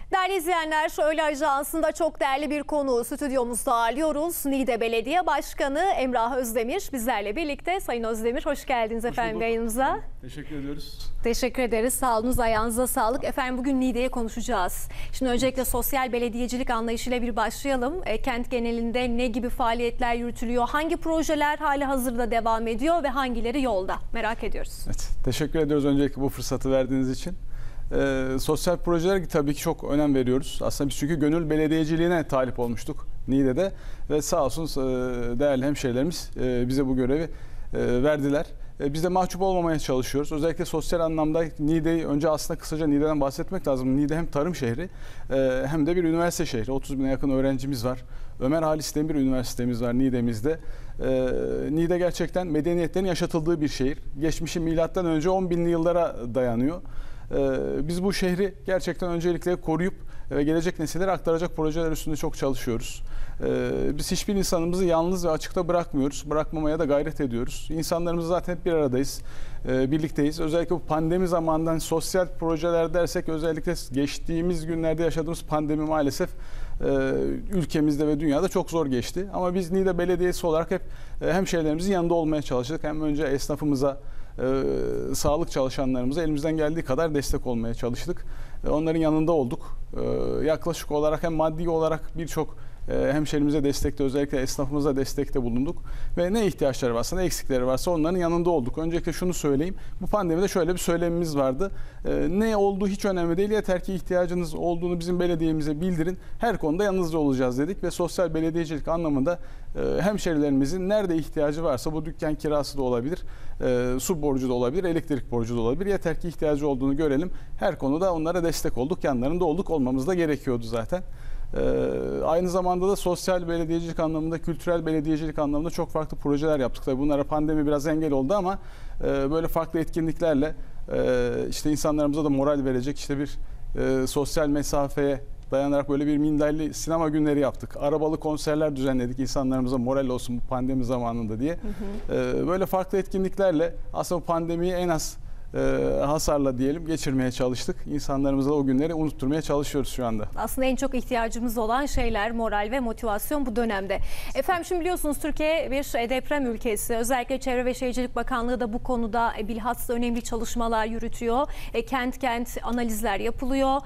Değerli izleyenler, Öğle Ajansı'nda çok değerli bir konuğu stüdyomuzda ağırlıyoruz. Niğde Belediye Başkanı Emrah Özdemir bizlerle birlikte. Sayın Özdemir, hoş geldiniz efendim yayınımıza. Teşekkür ediyoruz. Teşekkür ederiz. Sağ olunuz, ayağınıza sağlık. Efendim bugün Niğde'ye konuşacağız. Şimdi öncelikle sosyal belediyecilik anlayışıyla bir başlayalım. Kent genelinde ne gibi faaliyetler yürütülüyor? Hangi projeler hali hazırda devam ediyor ve hangileri yolda? Merak ediyoruz. Evet, teşekkür ediyoruz öncelikle bu fırsatı verdiğiniz için. Sosyal projeler tabii ki çok önem veriyoruz. Aslında biz çünkü gönül belediyeciliğine talip olmuştuk Niğde'de ve sağ olsun değerli hemşehrilerimiz bize bu görevi verdiler. Biz de mahcup olmamaya çalışıyoruz. Özellikle sosyal anlamda Niğde'yi önce aslında kısaca Niğde'den bahsetmek lazım. Niğde hem tarım şehri hem de bir üniversite şehri. 30 bine yakın öğrencimiz var. Ömer Halis Demir Üniversitemiz var Niğde'mizde. Niğde gerçekten medeniyetlerin yaşatıldığı bir şehir. Geçmişi milattan önce 10 binli yıllara dayanıyor. Biz bu şehri gerçekten öncelikle koruyup ve gelecek nesillere aktaracak projeler üstünde çok çalışıyoruz. Biz hiçbir insanımızı yalnız ve açıkta bırakmıyoruz. Bırakmamaya da gayret ediyoruz. İnsanlarımız zaten hep bir aradayız, birlikteyiz. Özellikle bu pandemi zamanından sosyal projeler dersek özellikle geçtiğimiz günlerde yaşadığımız pandemi maalesef ülkemizde ve dünyada çok zor geçti. Ama biz Niğde Belediyesi olarak hep hemşehrilerimizin yanında olmaya çalıştık. Hem önce esnafımıza, sağlık çalışanlarımıza elimizden geldiği kadar destek olmaya çalıştık. Onların yanında olduk. Yaklaşık olarak hem maddi olarak birçok hemşehrimize destekte, özellikle esnafımıza destekte bulunduk. Ve ne ihtiyaçları varsa, ne eksikleri varsa onların yanında olduk. Öncelikle şunu söyleyeyim. Bu pandemide şöyle bir söylemimiz vardı. Ne olduğu hiç önemli değil. Yeter ki ihtiyacınız olduğunu bizim belediyemize bildirin. Her konuda yanınızda olacağız dedik ve sosyal belediyecilik anlamında hemşehrilerimizin nerede ihtiyacı varsa, bu dükkan kirası da olabilir, su borcu da olabilir, elektrik borcu da olabilir. Yeter ki ihtiyacı olduğunu görelim. Her konuda onlara destek olduk. Yanlarında olduk. Olmamız da gerekiyordu zaten. Aynı zamanda da sosyal belediyecilik anlamında, kültürel belediyecilik anlamında çok farklı projeler yaptık. Tabii bunlara pandemi biraz engel oldu ama böyle farklı etkinliklerle işte insanlarımıza da moral verecek, işte bir sosyal mesafeye dayanarak böyle bir minderli sinema günleri yaptık. Arabalı konserler düzenledik insanlarımıza moral olsun bu pandemi zamanında diye. Böyle farklı etkinliklerle aslında bu pandemiyi en az hasarla diyelim geçirmeye çalıştık. İnsanlarımıza da o günleri unutturmaya çalışıyoruz şu anda. Aslında en çok ihtiyacımız olan şeyler moral ve motivasyon bu dönemde. Efendim şimdi biliyorsunuz Türkiye bir deprem ülkesi. Özellikle Çevre ve Şehircilik Bakanlığı da bu konuda bilhassa önemli çalışmalar yürütüyor. Kent analizler yapılıyor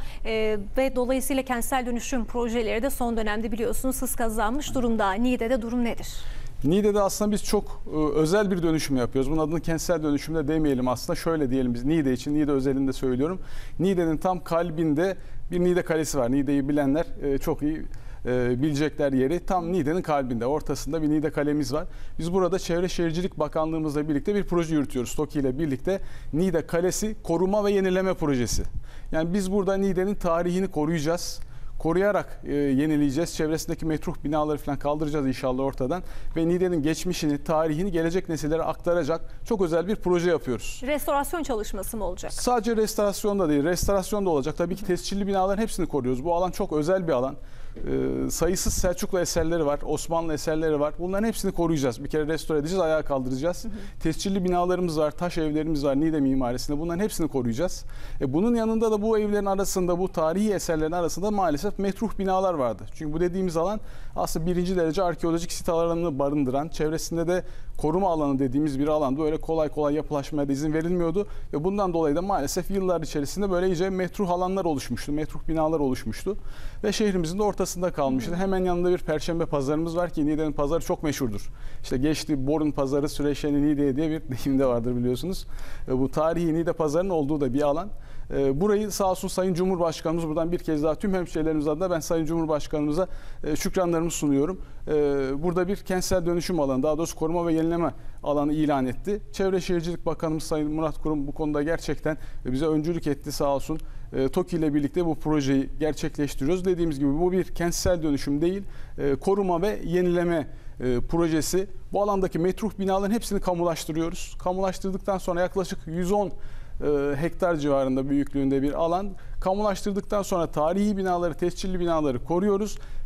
ve dolayısıyla kentsel dönüşüm projeleri de son dönemde biliyorsunuz hız kazanmış durumda. Niğde'de durum nedir? Niğde'de aslında biz çok özel bir dönüşüm yapıyoruz. Bunun adını kentsel dönüşüm de demeyelim aslında. Şöyle diyelim biz Niğde için, Niğde özelinde söylüyorum. Niğde'nin tam kalbinde bir Niğde Kalesi var. Niğde'yi bilenler çok iyi bilecekler yeri. Tam Niğde'nin kalbinde, ortasında bir Niğde Kalemiz var. Biz burada Çevre Şehircilik Bakanlığımızla birlikte bir proje yürütüyoruz. TOKİ ile birlikte Niğde Kalesi Koruma ve Yenileme Projesi. Yani biz burada Niğde'nin tarihini koruyacağız. Koruyarak yenileyeceğiz. Çevresindeki metruh binaları falan kaldıracağız inşallah ortadan. Ve Niğde'nin geçmişini, tarihini gelecek nesillere aktaracak çok özel bir proje yapıyoruz. Restorasyon çalışması mı olacak? Sadece restorasyon da değil, restorasyon da olacak. Tabii ki tescilli binaların hepsini koruyoruz. Bu alan çok özel bir alan. Sayısız Selçuklu eserleri var, Osmanlı eserleri var. Bunların hepsini koruyacağız. Bir kere restore edeceğiz, ayağa kaldıracağız. Tescilli binalarımız var, taş evlerimiz var Niğde mimarisinde. Bunların hepsini koruyacağız. Bunun yanında da bu evlerin arasında, bu tarihi eserlerin arasında maalesef metruh binalar vardı. Çünkü bu dediğimiz alan aslında birinci derece arkeolojik sit alanını barındıran, çevresinde de koruma alanı dediğimiz bir alanda öyle kolay kolay yapılaşmaya da izin verilmiyordu. Ve bundan dolayı da maalesef yıllar içerisinde böyle iyice metruh alanlar oluşmuştu, metruh binalar oluşmuştu. Ve şehrimizin de ortasında kalmıştı. Hemen yanında bir Perşembe pazarımız var ki Niğde'nin pazarı çok meşhurdur. İşte geçti Borun Pazarı, Süreşeni Niğde'ye diye bir deyim de vardır biliyorsunuz. Bu tarihi Niğde Pazarı'nın olduğu da bir alan. Burayı sağ olsun Sayın Cumhurbaşkanımız, buradan bir kez daha tüm hemşehrilerimiz adına ben Sayın Cumhurbaşkanımıza şükranlarımı sunuyorum. Burada bir kentsel dönüşüm alanı, daha doğrusu koruma ve yenileme alanı ilan etti. Çevre Şehircilik Bakanımız Sayın Murat Kurum bu konuda gerçekten bize öncülük etti sağ olsun. TOKİ ile birlikte bu projeyi gerçekleştiriyoruz. Dediğimiz gibi bu bir kentsel dönüşüm değil, koruma ve yenileme projesi. Bu alandaki metruh binaların hepsini kamulaştırıyoruz. Kamulaştırdıktan sonra yaklaşık 110 hektar civarında büyüklüğünde bir alan. Kamulaştırdıktan sonra tarihi binaları, tescilli binaları koruyoruz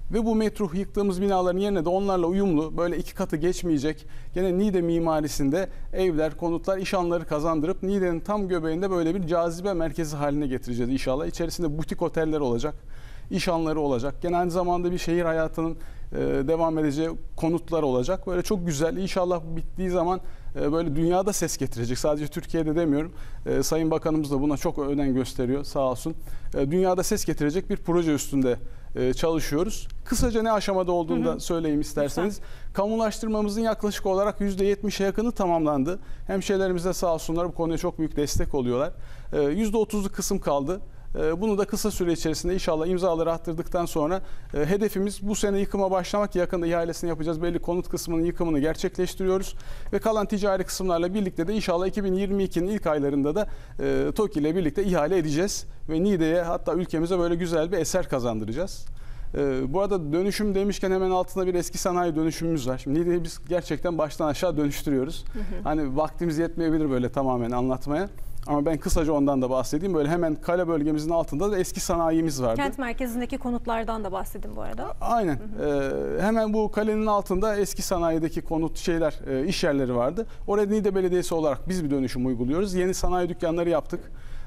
Ve bu metruh yıktığımız binaların yerine de onlarla uyumlu, böyle 2 katı geçmeyecek, gene Niğde mimarisinde evler, konutlar, iş alanları kazandırıp Niğde'nin tam göbeğinde böyle bir cazibe merkezi haline getireceğiz inşallah. İçerisinde butik oteller olacak, iş alanları olacak. Gene aynı zamanda bir şehir hayatının devam edeceği konutlar olacak. Böyle çok güzel, inşallah bittiği zaman böyle dünyada ses getirecek. Sadece Türkiye'de demiyorum. Sayın Bakanımız da buna çok önem gösteriyor, sağ olsun. Dünyada ses getirecek bir proje üstünde çalışıyoruz. Kısaca ne aşamada olduğunu da söyleyeyim isterseniz. Lütfen. Kamulaştırmamızın yaklaşık olarak %70'e yakını tamamlandı. Hemşehrilerimiz de sağ olsunlar bu konuya çok büyük destek oluyorlar. %30'luk kısım kaldı. Bunu da kısa süre içerisinde inşallah imzaları attırdıktan sonra hedefimiz bu sene yıkıma başlamak. Yakında ihalesini yapacağız. Belli konut kısmının yıkımını gerçekleştiriyoruz. Ve kalan ticari kısımlarla birlikte de inşallah 2022'nin ilk aylarında da TOKİ ile birlikte ihale edeceğiz. Ve Niğde'ye, hatta ülkemize böyle güzel bir eser kazandıracağız. Bu arada dönüşüm demişken hemen altında bir eski sanayi dönüşümümüz var. Şimdi Niğde'yi biz gerçekten baştan aşağı dönüştürüyoruz. Hani vaktimiz yetmeyebilir böyle tamamen anlatmaya. Ama ben kısaca ondan da bahsedeyim. Böyle hemen kale bölgemizin altında da eski sanayimiz vardı. Kent merkezindeki konutlardan da bahsedin bu arada. Aynen. Hemen bu kalenin altında eski sanayideki konut iş yerleri vardı. Oraya Niğde Belediyesi olarak biz bir dönüşüm uyguluyoruz. Yeni sanayi dükkanları yaptık.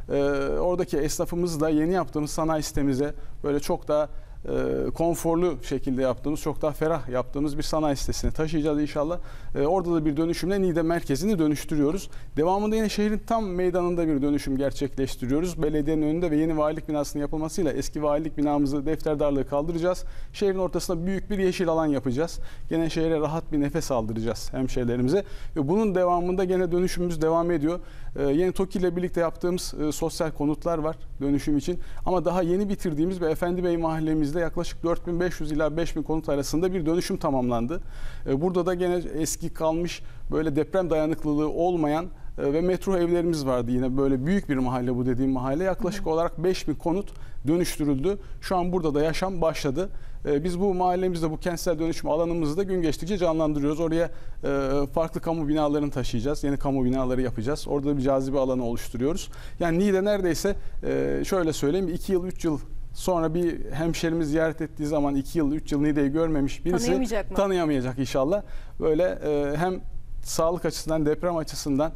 Oradaki esnafımızı da yeni yaptığımız sanayi sitemize böyle çok daha konforlu şekilde yaptığımız, çok daha ferah yaptığımız bir sanayi sitesine taşıyacağız inşallah. Orada da bir dönüşümle Niğde merkezini dönüştürüyoruz. Devamında yine şehrin tam meydanında bir dönüşüm gerçekleştiriyoruz. Belediyenin önünde ve yeni valilik binasının yapılmasıyla eski valilik binamızı, defterdarlığı kaldıracağız. Şehrin ortasında büyük bir yeşil alan yapacağız. Gene şehre rahat bir nefes aldıracağız hemşehrilerimize. Ve bunun devamında gene dönüşümümüz devam ediyor. Yeni TOKİ ile birlikte yaptığımız sosyal konutlar var dönüşüm için. Ama daha yeni bitirdiğimiz ve Efendi Bey mahallemizde yaklaşık 4500 ila 5000 konut arasında bir dönüşüm tamamlandı. Burada da gene eski kalmış böyle deprem dayanıklılığı olmayan ve metro evlerimiz vardı. Yine böyle büyük bir mahalle bu dediğim mahalle. Yaklaşık olarak 5000 konut dönüştürüldü. Şu an burada da yaşam başladı. Biz bu mahallemizde, bu kentsel dönüşüm alanımızı da gün geçtikçe canlandırıyoruz. Oraya farklı kamu binalarını taşıyacağız. Yeni kamu binaları yapacağız. Orada da bir cazibe alanı oluşturuyoruz. Yani Niğde neredeyse şöyle söyleyeyim 2 yıl 3 yıl sonra bir hemşerimiz ziyaret ettiği zaman 2 yıl 3 yıl Niğde'yi görmemiş birisi tanıyamayacak inşallah. Böyle hem sağlık açısından, deprem açısından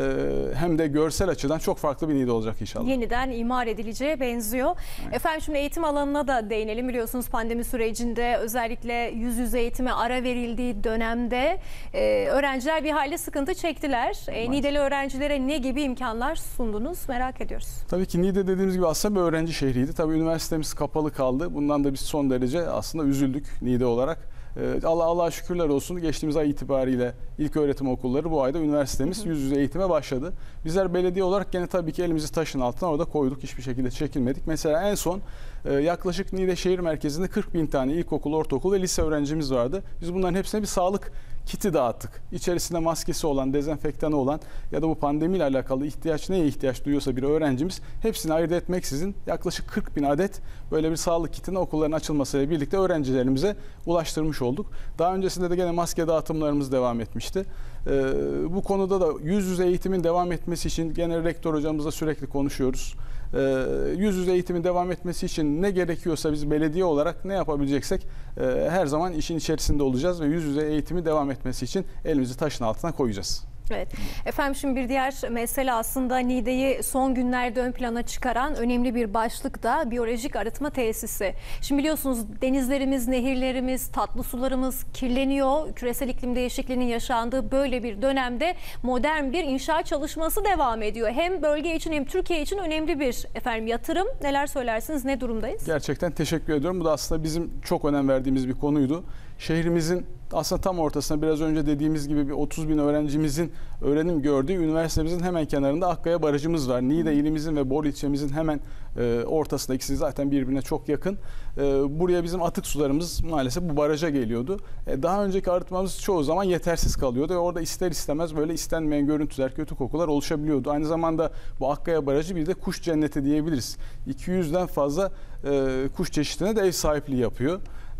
hem de görsel açıdan çok farklı bir Niğde olacak inşallah. Yeniden imar edileceğe benziyor. Evet. Efendim şimdi eğitim alanına da değinelim. Biliyorsunuz pandemi sürecinde özellikle yüz yüze eğitime ara verildiği dönemde öğrenciler bir hayli sıkıntı çektiler. Niğdeli öğrencilere ne gibi imkanlar sundunuz merak ediyoruz. Tabii ki Niğde dediğimiz gibi aslında bir öğrenci şehriydi. Tabii üniversitemiz kapalı kaldı. Bundan da biz son derece aslında üzüldük Niğde olarak. Allah'a şükürler olsun geçtiğimiz ay itibariyle ilköğretim okulları bu ayda üniversitemiz yüz yüze eğitime başladı. Bizler belediye olarak gene tabii ki elimizi taşın altına orada koyduk. Hiçbir şekilde çekinmedik. Mesela en son yaklaşık Niğde şehir merkezinde 40.000 tane ilkokul, ortaokul ve lise öğrencimiz vardı. Biz bunların hepsine bir sağlık kiti dağıttık. İçerisinde maskesi olan, dezenfektanı olan ya da bu pandemiyle alakalı neye ihtiyaç duyuyorsa bir öğrencimiz hepsini ayırt etmeksizin yaklaşık 40.000 adet böyle bir sağlık kitini okulların açılmasıyla birlikte öğrencilerimize ulaştırmış olduk. Daha öncesinde de gene maske dağıtımlarımız devam etmişti. Bu konuda da yüz yüze eğitimin devam etmesi için gene rektör hocamızla sürekli konuşuyoruz. Yüz yüze eğitimin devam etmesi için ne gerekiyorsa biz belediye olarak ne yapabileceksek her zaman işin içerisinde olacağız ve yüz yüze eğitimi devam etmesi için elimizi taşın altına koyacağız. Evet. Efendim şimdi bir diğer mesele aslında Niğde'yi son günlerde ön plana çıkaran önemli bir başlık da biyolojik arıtma tesisi. Şimdi biliyorsunuz denizlerimiz, nehirlerimiz, tatlı sularımız kirleniyor. Küresel iklim değişikliğinin yaşandığı böyle bir dönemde modern bir inşaat çalışması devam ediyor. Hem bölge için hem Türkiye için önemli bir yatırım. Neler söylersiniz? Ne durumdayız? Gerçekten teşekkür ediyorum. Bu da aslında bizim çok önem verdiğimiz bir konuydu. Şehrimizin aslında tam ortasında biraz önce dediğimiz gibi bir 30.000 öğrencimizin öğrenim gördüğü üniversitemizin hemen kenarında Akkaya Barajımız var. Niğde ilimizin ve Bolu ilçemizin hemen ortasında, ikisi zaten birbirine çok yakın. Buraya bizim atık sularımız maalesef bu baraja geliyordu. Daha önceki arıtmamız çoğu zaman yetersiz kalıyordu ve orada ister istemez böyle istenmeyen görüntüler, kötü kokular oluşabiliyordu. Aynı zamanda bu Akkaya Barajı bir de kuş cenneti diyebiliriz. 200'den fazla kuş çeşidine de ev sahipliği yapıyor.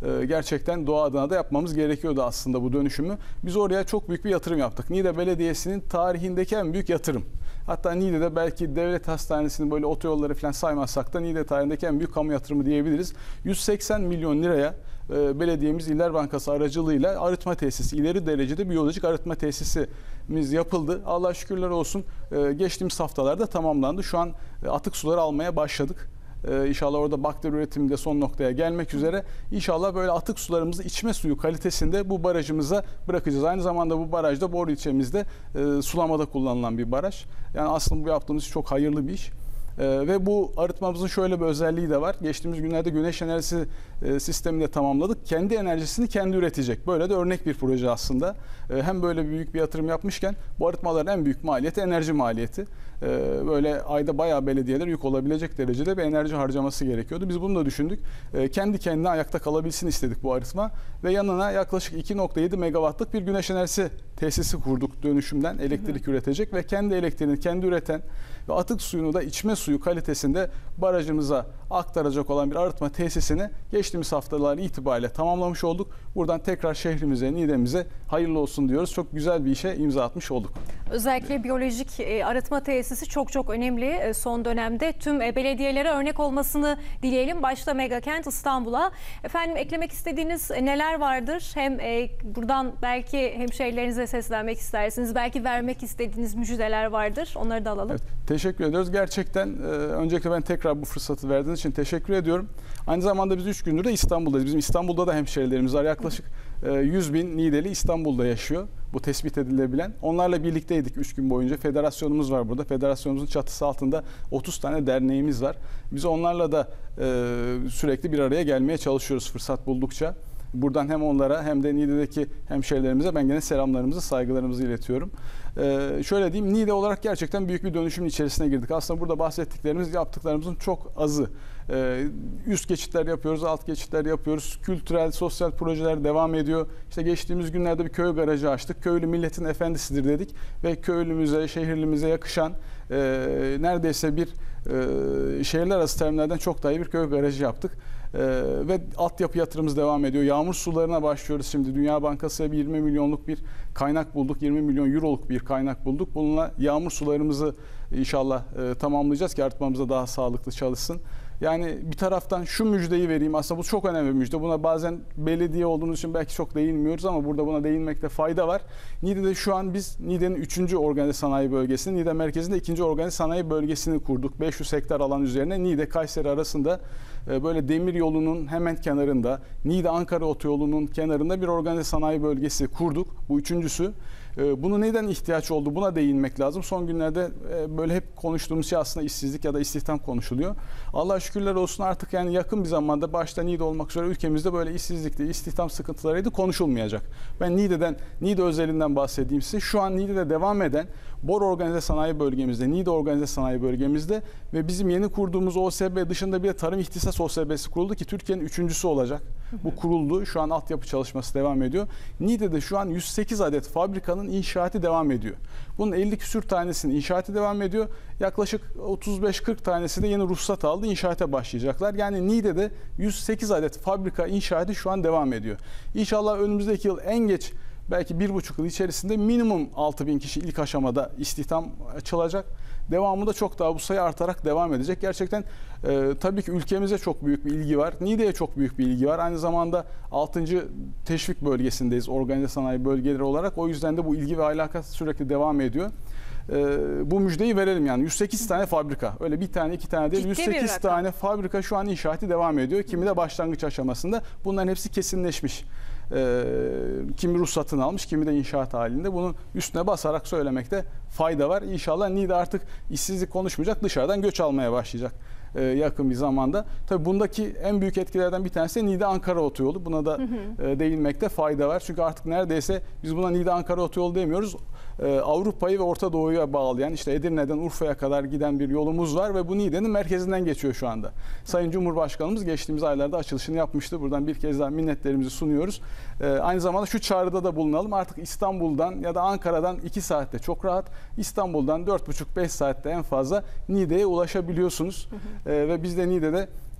gerçekten doğa adına da yapmamız gerekiyordu aslında bu dönüşümü. Biz oraya çok büyük bir yatırım yaptık. Niğde Belediyesi'nin tarihindeki en büyük yatırım. Hatta Niğde'de belki devlet hastanesinin böyle otoyolları falan saymazsak da Niğde tarihindeki en büyük kamu yatırımı diyebiliriz. 180 milyon liraya belediyemiz İller Bankası aracılığıyla arıtma tesisi, ileri derecede biyolojik arıtma tesisimiz yapıldı. Allah şükürler olsun geçtiğimiz haftalarda tamamlandı. Şu an atık suları almaya başladık. İnşallah orada bakteri üretimi de son noktaya gelmek üzere. İnşallah böyle atık sularımızı içme suyu kalitesinde bu barajımıza bırakacağız. Aynı zamanda bu barajda Bor ilçemizde sulamada kullanılan bir baraj. Yani aslında bu yaptığımız çok hayırlı bir iş. Ve bu arıtmamızın şöyle bir özelliği de var. Geçtiğimiz günlerde güneş enerjisi sistemini de tamamladık. Kendi enerjisini kendi üretecek. Böyle de örnek bir proje aslında. Hem böyle büyük bir yatırım yapmışken bu arıtmaların en büyük maliyeti enerji maliyeti. Böyle ayda bayağı belediyeler yük olabilecek derecede bir enerji harcaması gerekiyordu. Biz bunu da düşündük. Kendi kendine ayakta kalabilsin istedik bu arıtma. Ve yanına yaklaşık 2.7 megawattlık bir güneş enerjisi tesisi kurduk dönüşümden elektrik üretecek ve kendi elektriğini kendi üreten ve atık suyunu da içme suyu kalitesinde barajımıza aktaracak olan bir arıtma tesisini geçtiğimiz haftalar itibariyle tamamlamış olduk. Buradan tekrar şehrimize, Niğde'mize hayırlı olsun diyoruz. Çok güzel bir işe imza atmış olduk. Özellikle biyolojik arıtma tesisi çok çok önemli son dönemde. Tüm belediyelere örnek olmasını dileyelim. Başta Megakent İstanbul'a. Efendim eklemek istediğiniz neler vardır? Hem buradan belki hemşehrilerinize seslenmek istersiniz. Belki vermek istediğiniz müjdeler vardır. Onları da alalım. Evet, teşekkür ediyoruz. Gerçekten öncelikle ben tekrar bu fırsatı verdiğiniz için teşekkür ediyorum. Aynı zamanda biz 3 gündür de İstanbul'dayız. Bizim İstanbul'da da hemşehrilerimiz var. Yaklaşık 100 bin Niğdeli İstanbul'da yaşıyor. Bu tespit edilebilen. Onlarla birlikteydik 3 gün boyunca. Federasyonumuz var burada. Federasyonumuzun çatısı altında 30 tane derneğimiz var. Biz onlarla da sürekli bir araya gelmeye çalışıyoruz fırsat buldukça. Buradan hem onlara hem de Niğde'deki hemşehrilerimize ben gene selamlarımızı, saygılarımızı iletiyorum. Şöyle diyeyim, Niğde olarak gerçekten büyük bir dönüşümün içerisine girdik. Aslında burada bahsettiklerimiz yaptıklarımızın çok azı. Üst geçitler yapıyoruz, alt geçitler yapıyoruz. Kültürel, sosyal projeler devam ediyor. İşte geçtiğimiz günlerde bir köy garajı açtık. Köylü milletin efendisidir dedik. Ve köylümüze, şehirlimize yakışan neredeyse bir şehirler arası terminalden çok daha iyi bir köy garajı yaptık. Ve altyapı yatırımımız devam ediyor. Yağmur sularına başlıyoruz şimdi. Dünya Bankası'ya bir 20 milyonluk bir kaynak bulduk. 20 milyon euroluk bir kaynak bulduk. Bununla yağmur sularımızı inşallah tamamlayacağız ki arıtmamıza daha sağlıklı çalışsın. Yani bir taraftan şu müjdeyi vereyim. Aslında bu çok önemli bir müjde. Buna bazen belediye olduğumuz için belki çok değinmiyoruz ama burada buna değinmekte fayda var. Niğde'de şu an biz Niğde'nin 3. organize sanayi bölgesini, Niğde merkezinde 2. organize sanayi bölgesini kurduk. 500 hektar alan üzerine Niğde Kayseri arasında böyle demir yolunun hemen kenarında, Niğde Ankara otoyolunun kenarında bir organize sanayi bölgesi kurduk. Bu üçüncüsü. Bunu neden ihtiyaç oldu? Buna değinmek lazım. Son günlerde böyle hep konuştuğumuz şey aslında işsizlik ya da istihdam konuşuluyor. Allah'a şükürler olsun artık yani yakın bir zamanda başta Niğde olmak üzere ülkemizde böyle işsizlikti, istihdam sıkıntılarıydı konuşulmayacak. Ben Niğde özelinden bahsedeyim size. Şu an Niğde'de devam eden Bor Organize Sanayi Bölgemizde, Niğde Organize Sanayi Bölgemizde ve bizim yeni kurduğumuz OSB dışında bir de tarım ihtisas OSB'si kuruldu ki Türkiye'nin 3.'sü olacak. Bu kuruldu. Şu an altyapı çalışması devam ediyor. Niğde'de şu an 108 adet fabrikanın inşaatı devam ediyor. Bunun 50 küsür tanesinin inşaatı devam ediyor. Yaklaşık 35-40 tanesi de yeni ruhsat aldı. İnşaata başlayacaklar. Yani Niğde'de 108 adet fabrika inşaatı şu an devam ediyor. İnşallah önümüzdeki yıl en geç belki 1,5 yıl içerisinde minimum 6.000 kişi ilk aşamada istihdam açılacak. Devamında çok daha bu sayı artarak devam edecek. Gerçekten tabii ki ülkemize çok büyük bir ilgi var. Niğde'ye çok büyük bir ilgi var. Aynı zamanda 6. teşvik bölgesindeyiz organize sanayi bölgeleri olarak. O yüzden de bu ilgi ve alaka sürekli devam ediyor. Bu müjdeyi verelim yani 108 tane fabrika, öyle bir tane iki tane değil, 108 tane fabrika şu an inşaatı devam ediyor. Kimi de başlangıç aşamasında. Bunların hepsi kesinleşmiş. Kimi ruhsatını almış, kimi de inşaat halinde. Bunun üstüne basarak söylemekte fayda var. İnşallah Niğde artık işsizlik konuşmayacak, dışarıdan göç almaya başlayacak yakın bir zamanda. Tabii bundaki en büyük etkilerden bir tanesi de Niğde Ankara otoyolu. Buna da değinmekte fayda var. Çünkü artık neredeyse biz buna Niğde Ankara otoyolu demiyoruz. Avrupa'yı ve Orta Doğu'ya bağlayan, işte Edirne'den Urfa'ya kadar giden bir yolumuz var ve bu Niğde'nin merkezinden geçiyor şu anda. Sayın Cumhurbaşkanımız geçtiğimiz aylarda açılışını yapmıştı. Buradan bir kez daha minnetlerimizi sunuyoruz. Aynı zamanda şu çağrıda da bulunalım. Artık İstanbul'dan ya da Ankara'dan 2 saatte çok rahat, İstanbul'dan 4,5-5 saatte en fazla Niğde'ye ulaşabiliyorsunuz. Ve biz de Niğde'de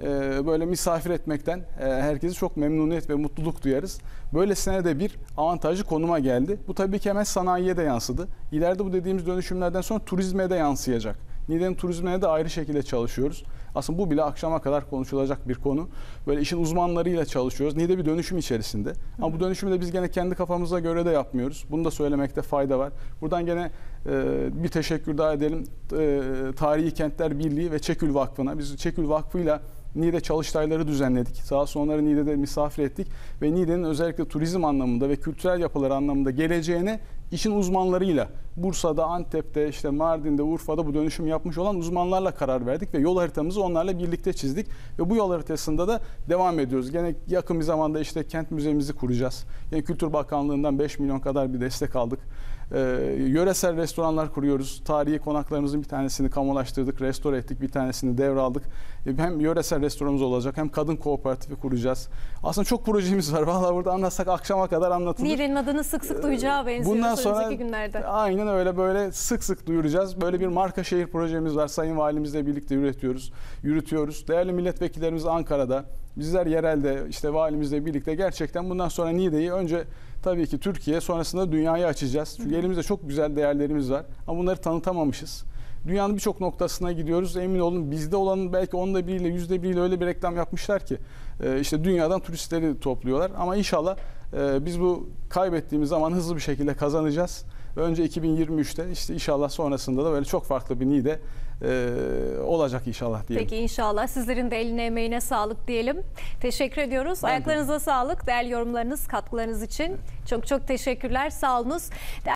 böyle misafir etmekten herkesi çok memnuniyet ve mutluluk duyarız. Böylesine de bir avantajlı konuma geldi. Bu tabii ki hemen sanayiye de yansıdı. İleride bu dediğimiz dönüşümlerden sonra turizme de yansıyacak. Niğde'nin turizmine de ayrı şekilde çalışıyoruz. Aslında bu bile akşama kadar konuşulacak bir konu. Böyle işin uzmanlarıyla çalışıyoruz. Niğde bir dönüşüm içerisinde. Ama bu dönüşümü de biz gene kendi kafamıza göre de yapmıyoruz. Bunu da söylemekte fayda var. Buradan gene bir teşekkür daha edelim. Tarihi Kentler Birliği ve Çekül Vakfı'na. Biz Çekül Vakfı'yla Niğde çalıştayları düzenledik. Sağ olsun onları Niğde'de misafir ettik. Ve Niğde'nin özellikle turizm anlamında ve kültürel yapıları anlamında geleceğine işin uzmanlarıyla Bursa'da, Antep'te, işte Mardin'de, Urfa'da bu dönüşüm yapmış olan uzmanlarla karar verdik ve yol haritamızı onlarla birlikte çizdik ve bu yol haritasında da devam ediyoruz. Gene yakın bir zamanda işte kent müzemizi kuracağız. Yine Kültür Bakanlığı'ndan 5 milyon kadar bir destek aldık. Yöresel restoranlar kuruyoruz. Tarihi konaklarımızın bir tanesini kamulaştırdık, restore ettik, bir tanesini devraldık. Hem yöresel restoranımız olacak hem kadın kooperatifi kuracağız. Aslında çok projemiz var. Vallahi burada anlatsak akşama kadar anlatılır. Niğde'nin adını sık sık duyacağı benziyor Bundan sonra önümüzdeki günlerde. aynen öyle, böyle sık sık duyuracağız. Böyle bir marka şehir projemiz var. Sayın Valimizle birlikte yürütüyoruz. Değerli milletvekillerimiz Ankara'da, bizler yerelde, işte valimizle birlikte gerçekten bundan sonra Niğde'yi önce tabii ki Türkiye, sonrasında dünyaya açacağız. Çünkü elimizde çok güzel değerlerimiz var ama bunları tanıtamamışız. Dünyanın birçok noktasına gidiyoruz. Emin olun bizde olanın belki onda biriyle, yüzde biriyle öyle bir reklam yapmışlar ki işte dünyadan turistleri topluyorlar. Ama inşallah biz bu kaybettiğimiz zaman hızlı bir şekilde kazanacağız. Önce 2023'te işte inşallah sonrasında da böyle çok farklı bir Niğde olacak inşallah diyelim. Peki inşallah. Sizlerin de eline emeğine sağlık diyelim. Teşekkür ediyoruz. Ayaklarınıza sağlık. Değerli yorumlarınız, katkılarınız için çok çok teşekkürler. Sağ olunuz.